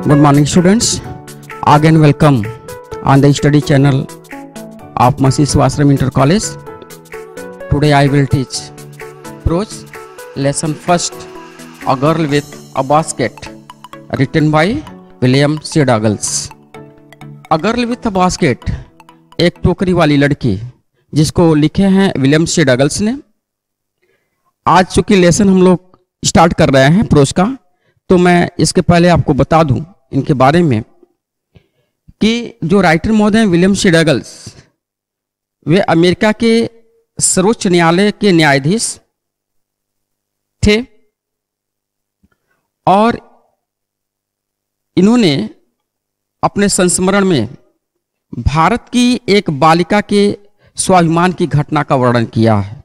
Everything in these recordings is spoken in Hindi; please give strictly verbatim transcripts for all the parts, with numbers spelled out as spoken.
Good morning students, again welcome on the study channel of Mahasi Sivasram Inter College. Today I will teach prose lesson first, A Girl with a Basket, written by William C. Douglas. A Girl with a Basket, एक टोकरी वाली लड़की, जिसको लिखे हैं विलियम सी डगल्स ने। आज चूंकि लेसन हम लोग स्टार्ट कर रहे हैं प्रोज का, तो मैं इसके पहले आपको बता दूं इनके बारे में कि जो राइटर महोदय विलियम सी डगल्स, वे अमेरिका के सर्वोच्च न्यायालय के न्यायाधीश थे और इन्होंने अपने संस्मरण में भारत की एक बालिका के स्वाभिमान की घटना का वर्णन किया है।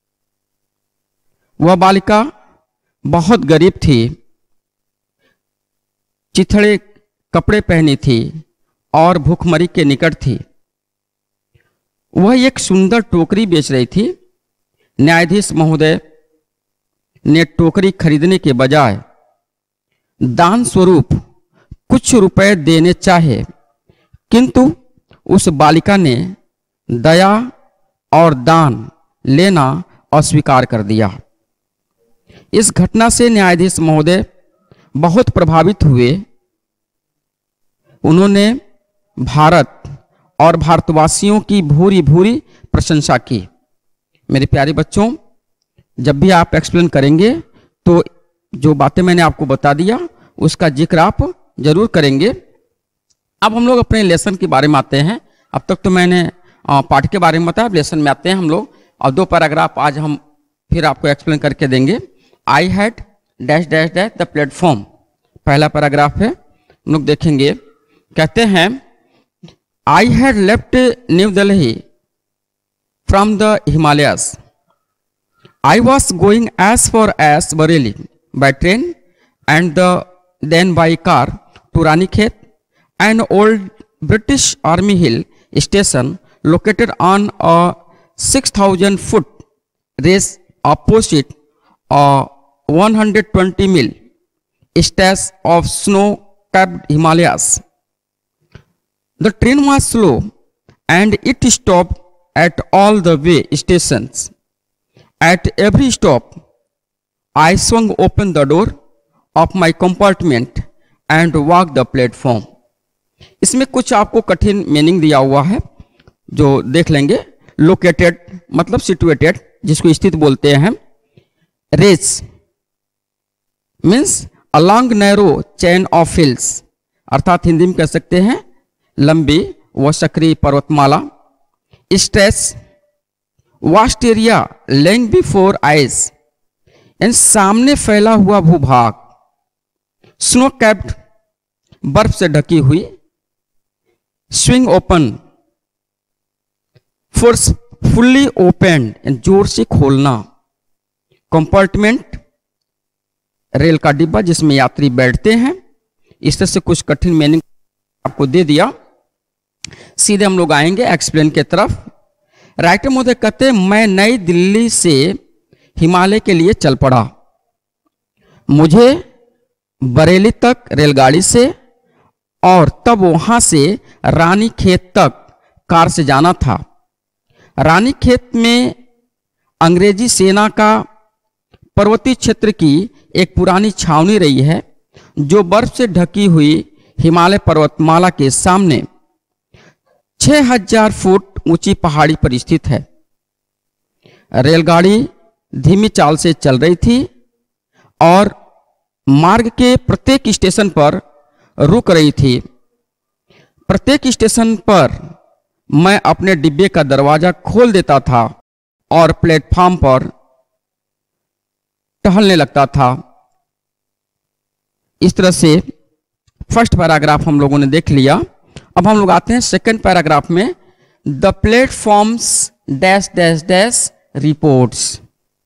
वह बालिका बहुत गरीब थी, चिथड़े कपड़े पहनी थी और भूखमरी के निकट थी। वह एक सुंदर टोकरी बेच रही थी। न्यायाधीश महोदय ने टोकरी खरीदने के बजाय दान स्वरूप कुछ रुपए देने चाहे, किंतु उस बालिका ने दया और दान लेना अस्वीकार कर दिया। इस घटना से न्यायाधीश महोदय बहुत प्रभावित हुए। उन्होंने भारत और भारतवासियों की भूरी भूरी प्रशंसा की। मेरे प्यारे बच्चों, जब भी आप एक्सप्लेन करेंगे तो जो बातें मैंने आपको बता दिया उसका जिक्र आप जरूर करेंगे। अब हम लोग अपने लेसन के बारे में आते हैं। अब तक तो मैंने पाठ के बारे में बताया, अब लेसन में आते हैं हम लोग। और दो पैराग्राफ आज हम फिर आपको एक्सप्लेन करके देंगे। I had dash dash dash the platform, पहला पैराग्राफ है, हम लोग देखेंगे। कहते हैं, I had left New Delhi from the Himalayas. I was going as far as Bareilly by train and the then by car to Ranikhet, an old British Army hill station located on a six thousand foot rise opposite a one hundred twenty mile stretch of snow-capped Himalayas. The train was slow and it stopped at all the way stations. At every stop, I swung open the door of my compartment and walked the platform. इसमें कुछ आपको कठिन मीनिंग दिया हुआ है जो देख लेंगे। लोकेटेड मतलब सिचुएटेड, जिसको स्थित बोलते हैं। Range means a long narrow chain of hills, अर्थात हिंदी में कह सकते हैं लंबी व सक्रिय पर्वतमाला। Stretch vast area lying before eyes, यानी सामने फैला हुआ भूभाग। स्नो कैप्ड बर्फ से ढकी हुई। स्विंग ओपन फोर्सफुली ओपन, जोर से खोलना। कंपार्टमेंट रेल का डिब्बा जिसमें यात्री बैठते हैं। इस तरह से कुछ कठिन मीनिंग आपको दे दिया। सीधे हम लोग आएंगे एक्सप्लेन के तरफ। राइटर महोदय कहते हैं, मैं नई दिल्ली से हिमालय के लिए चल पड़ा। मुझे बरेली तक रेलगाड़ी से और तब वहां से रानीखेत तक कार से जाना था। रानीखेत में अंग्रेजी सेना का पर्वतीय क्षेत्र की एक पुरानी छावनी रही है, जो बर्फ से ढकी हुई हिमालय पर्वतमाला के सामने छह हजार फुट ऊंची पहाड़ी पर स्थित है। रेलगाड़ी धीमी चाल से चल रही थी और मार्ग के प्रत्येक स्टेशन पर रुक रही थी। प्रत्येक स्टेशन पर मैं अपने डिब्बे का दरवाजा खोल देता था और प्लेटफॉर्म पर टहलने लगता था। इस तरह से फर्स्ट पैराग्राफ हम लोगों ने देख लिया। अब हम लोग आते हैं सेकंड पैराग्राफ में। The platforms dash dash dash reports.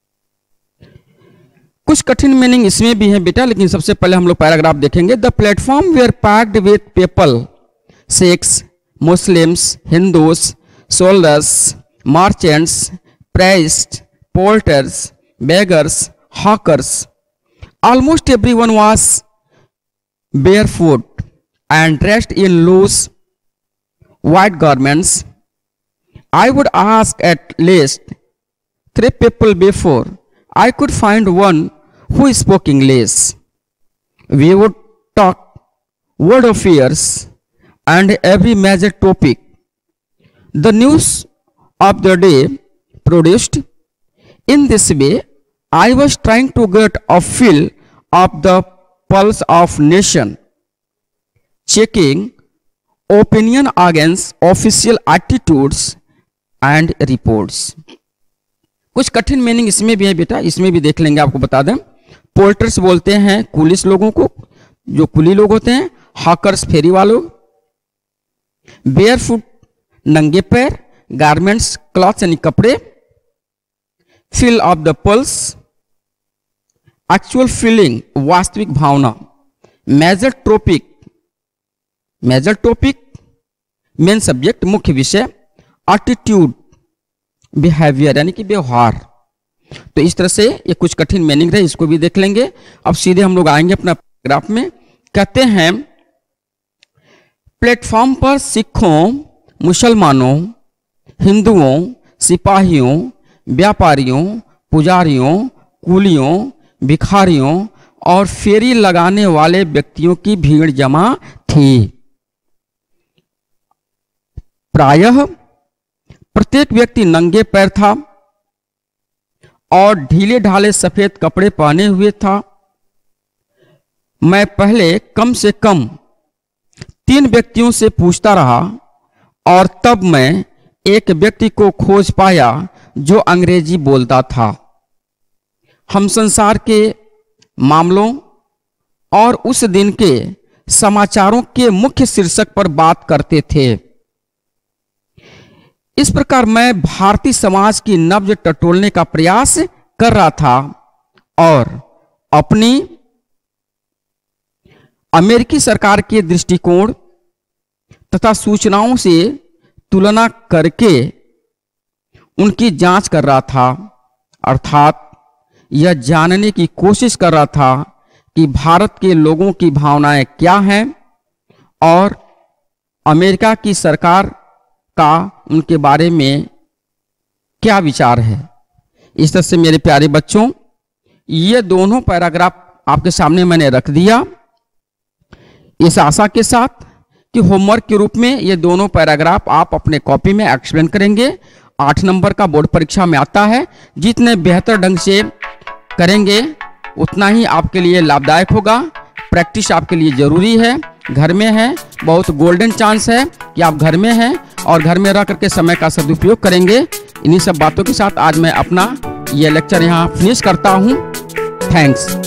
कुछ कठिन मीनिंग इसमें भी है बेटा, लेकिन सबसे पहले हम लोग पैराग्राफ देखेंगे। The platform were packed with people, Sikhs, Muslims, Hindus, soldiers, merchants, priests, porters, beggars, hawkers. Almost everyone was barefoot and dressed in loose white garments. I would ask at least three people before I could find one who spoke English. We would talk world affairs and every major topic the news of the day produced. In this way, I was trying to get a feel of the pulse of nation, checking opinion against official attitudes and reports. कुछ कठिन मीनिंग इसमें भी है बेटा, इसमें भी देख लेंगे, आपको बता दें। पोल्टर्स बोलते हैं कुलिस लोगों को, जो कुली लोग होते हैं। हॉकर्स फेरी वालों। बेयरफुट नंगे पैर। गारमेंट्स क्लॉथ्स यानी कपड़े। Feel of the pulse actual feeling वास्तविक भावना। Major topic major topic main subject मुख्य विषय। एटीट्यूड बिहेवियर यानी कि व्यवहार। तो इस तरह से ये कुछ कठिन मीनिंग रहे, इसको भी देख लेंगे। अब सीधे हम लोग आएंगे अपना पैराग्राफ में। कहते हैं प्लेटफॉर्म पर सिखों, मुसलमानों, हिंदुओं, सिपाहियों, व्यापारियों, पुजारियों, कुलियों, भिखारियों और फेरी लगाने वाले व्यक्तियों की भीड़ जमा थी। प्रायः प्रत्येक व्यक्ति नंगे पैर था और ढीले ढाले सफेद कपड़े पहने हुए था। मैं पहले कम से कम तीन व्यक्तियों से पूछता रहा और तब मैं एक व्यक्ति को खोज पाया जो अंग्रेजी बोलता था। हम संसार के मामलों और उस दिन के समाचारों के मुख्य शीर्षक पर बात करते थे। इस प्रकार मैं भारतीय समाज की नब्ज टटोलने का प्रयास कर रहा था और अपनी अमेरिकी सरकार के दृष्टिकोण तथा सूचनाओं से तुलना करके उनकी जांच कर रहा था, अर्थात यह जानने की कोशिश कर रहा था कि भारत के लोगों की भावनाएं क्या हैं और अमेरिका की सरकार का उनके बारे में क्या विचार है। इस तरह से मेरे प्यारे बच्चों, ये दोनों पैराग्राफ आपके सामने मैंने रख दिया, इस आशा के साथ कि होमवर्क के रूप में ये दोनों पैराग्राफ आप अपने कॉपी में एक्सप्लेन करेंगे। आठ नंबर का बोर्ड परीक्षा में आता है। जितने बेहतर ढंग से करेंगे उतना ही आपके लिए लाभदायक होगा। प्रैक्टिस आपके लिए जरूरी है, घर में है, बहुत गोल्डन चांस है कि आप घर में हैं और घर में रह करके समय का सदुपयोग करेंगे। इन्हीं सब बातों के साथ आज मैं अपना ये लेक्चर यहाँ फिनिश करता हूँ। थैंक्स।